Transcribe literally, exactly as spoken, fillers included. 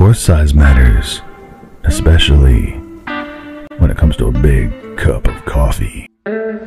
course size matters, especially when it comes to a big cup of coffee.